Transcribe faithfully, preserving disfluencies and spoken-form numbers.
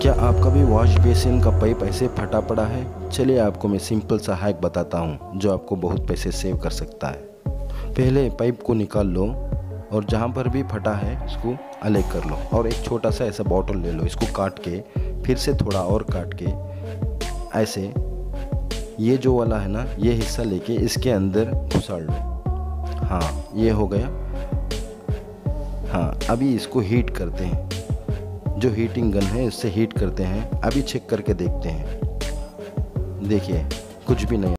क्या आपका भी वॉश बेसिन का पाइप ऐसे फटा पड़ा है? चलिए आपको मैं सिंपल सा हैक बताता हूँ जो आपको बहुत पैसे सेव कर सकता है। पहले पाइप को निकाल लो और जहाँ पर भी फटा है इसको अलग कर लो और एक छोटा सा ऐसा बॉटल ले लो। इसको काट के फिर से थोड़ा और काट के ऐसे ये जो वाला है ना, ये हिस्सा लेके इसके अंदर घुसाड़ लो। हाँ, ये हो गया। हाँ, अभी इसको हीट करते हैं। जो हीटिंग गन है इससे हीट करते हैं। अभी चेक करके देखते हैं। देखिए कुछ भी नहीं।